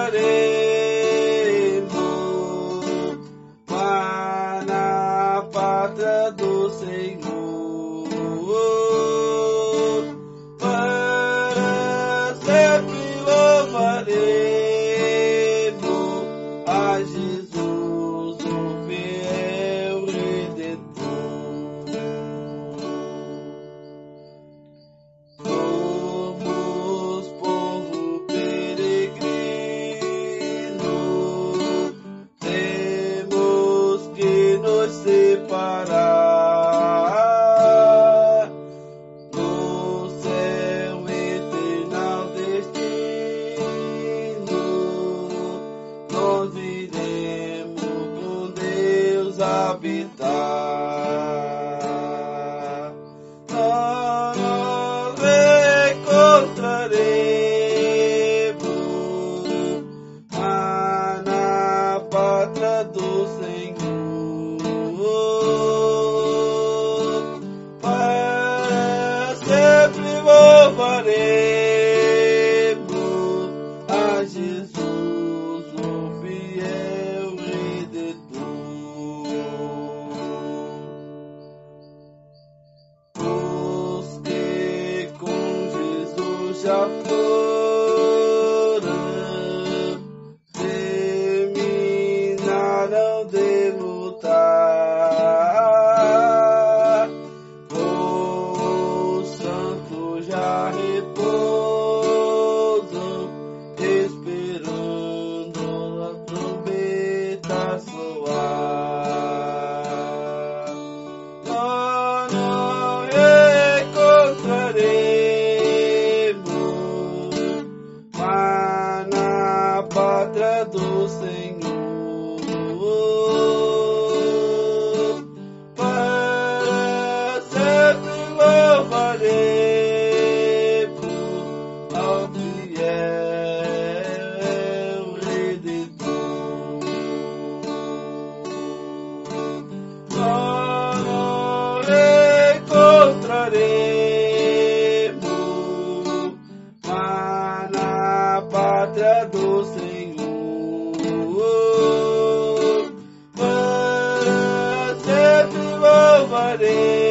mas na pátria do Senhor, para sempre louvaremos a Jesus, o fiel Redentor. Somos povo peregrino, temos que nos separar do céu eternal destino. Nós iremos com Deus habitar. Nós encontraremos na pátria do Senhor, para sempre louvaremos a Jesus, o fiel Redentor. Os que com Jesus já foram terminarão de lutar. Os santos já repousam, esperando a trombeta soar. Nós não encontraremos, mas na pátria do Senhor, para sempre louvaremos ao fiel Redentor. Nós não encontraremos, mas na pátria do Senhor, para sempre louvaremos